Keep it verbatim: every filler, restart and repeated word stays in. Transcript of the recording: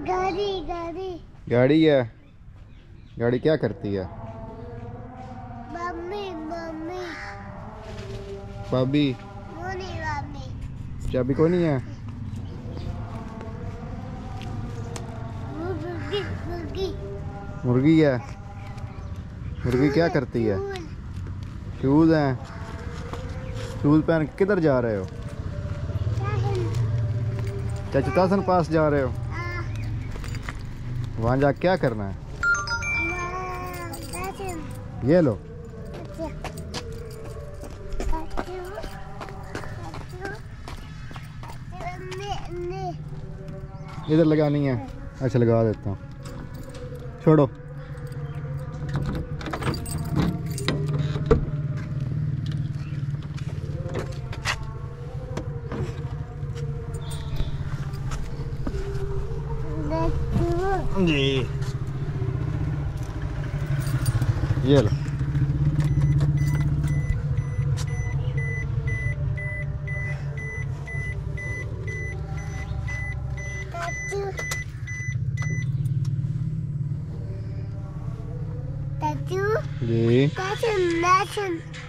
गाड़ी गाड़ी गाड़ी है। गाड़ी क्या करती है? मम्मी मम्मी भाभी मोनी मम्मी चाबी कौन है? मुर्गी मुर्गी मुर्गी है। मुर्गी क्या करती है? शूज हैं। शूज पहन के किधर जा रहे हो? चाचा तासन पास जा रहे हो? वहाँ जा क्या करना है? ये लो। इधर लगानी है। अच्छा लगा देता हूँ। छोड़ो। जी ये लो। Tattoo. जी Tattoo. Tattoo.